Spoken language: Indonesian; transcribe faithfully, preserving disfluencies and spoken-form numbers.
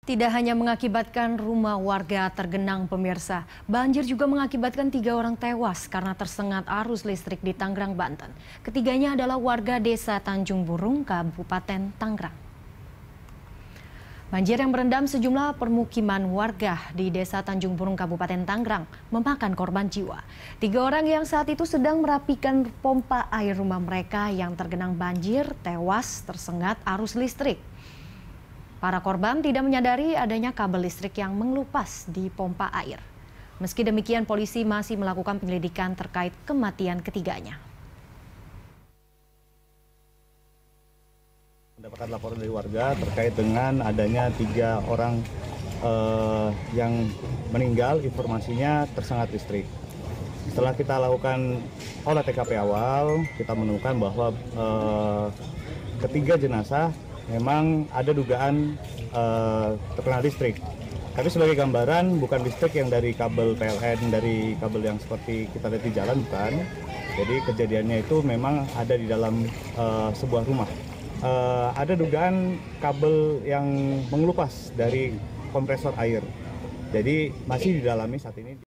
Tidak hanya mengakibatkan rumah warga tergenang pemirsa, banjir juga mengakibatkan tiga orang tewas karena tersengat arus listrik di Tangerang, Banten. Ketiganya adalah warga desa Tanjung Burung, Kabupaten Tangerang. Banjir yang merendam sejumlah permukiman warga di desa Tanjung Burung, Kabupaten Tangerang, memakan korban jiwa. Tiga orang yang saat itu sedang merapikan pompa air rumah mereka yang tergenang banjir tewas tersengat arus listrik. Para korban tidak menyadari adanya kabel listrik yang mengelupas di pompa air. Meski demikian, polisi masih melakukan penyelidikan terkait kematian ketiganya. Mendapatkan laporan dari warga terkait dengan adanya tiga orang eh, yang meninggal, informasinya tersengat listrik. Setelah kita lakukan olah T K P awal, kita menemukan bahwa eh, ketiga jenazah memang ada dugaan uh, terkena listrik. Tapi sebagai gambaran, bukan listrik yang dari kabel P L N, dari kabel yang seperti kita lihat di jalan, bukan. Jadi kejadiannya itu memang ada di dalam uh, sebuah rumah. Uh, ada dugaan kabel yang mengelupas dari kompresor air. Jadi masih didalami saat ini.